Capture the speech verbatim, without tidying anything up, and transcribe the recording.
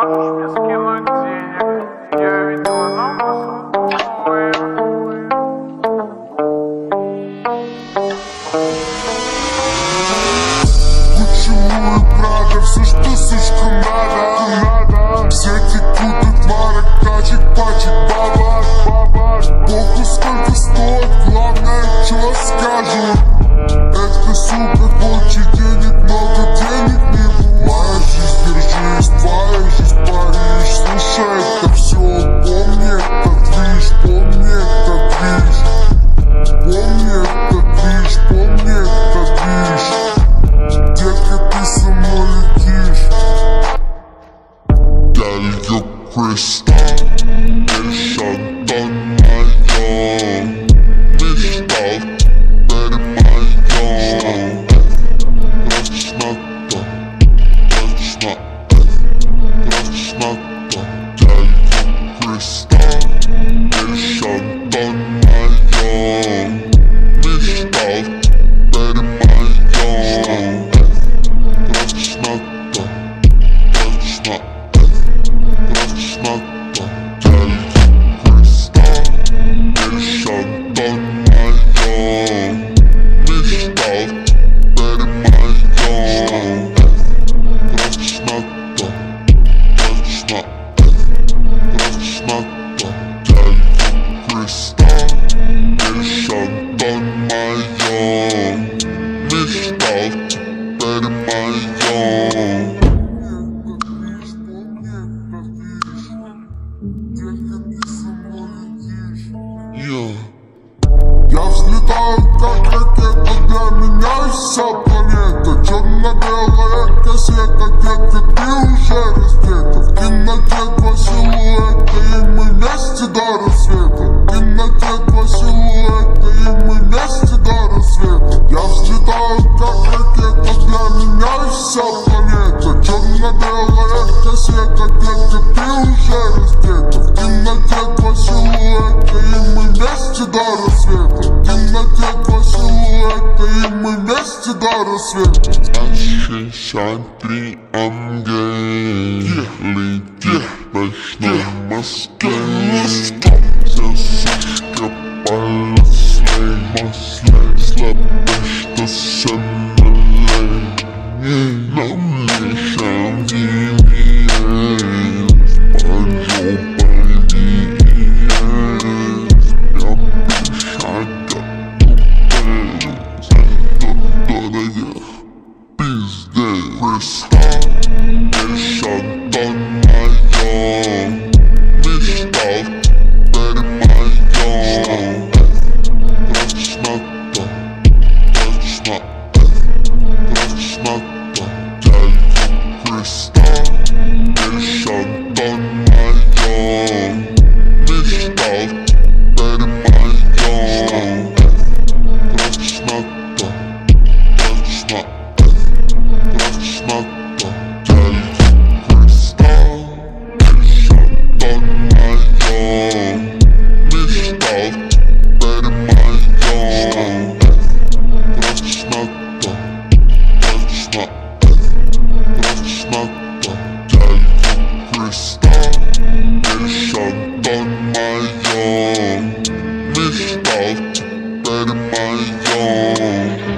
можешь мне скинуть денег? Я видела номер твой. Почему и правда все, что слишком надо? Все текут от марок, тачек, пачек, бабак, бабак. Похуй сколько стоит, главное, что скажут. Это сука хочет денег, много денег не бывает. Жизнь, держись, твоя жизнь, Париж. Слушай, это все, помни, это движ, помни, это движ. Помни, это движ, помни, это движ. Детка, ты со мной летишь. Дальё Криста, Эльшантон моё. Мечтал, перед моё. Точно то, точно, точно то. Дальё Криста, Эльшантон моё. Мечтал, перед моё. Точно то, точно, точно то. Дальё Криста, Эльшантон моё. Мечтал, перед моё. Точно то, точно, точно то. Дальё Криста, Эльшантон моё. Мечтал, перед моё. Я взлетаю как ракета, для меня вся планета. Черно-белая кассета, детка, ты уже раздета. В темноте два силуэта, и мы вместе до рассвета. В темноте два силуэта, и мы вместе до рассвета. Я взлетаю как ракета, для меня вся планета. Черно-белая кассета, детка, ты уже раздета. В темноте два силуэта, и мы вместе до рассвета. В темноте два силуэта, и мы вместе до рассвета. шестьдесят три МГ летит в ночном Москве. Все сушки полосли, масле слабо, что все нулей. Нам лишь вивиен, парю повиен. Я пишага тупей, дорогих пиздец. Криста, Эльшантон моё. Мечтал, перед моё. Точно то, точно, точно то. Дальё Криста, Эльшантон моё. Мечтал, перед моё. Точно то, точно, точно то. Дальё Криста, Эльшантон моё. Мечтал, перед моё. Точно то, точно, точно то. Дальё Криста, Эльшантон моё. Мечтал, перед моё.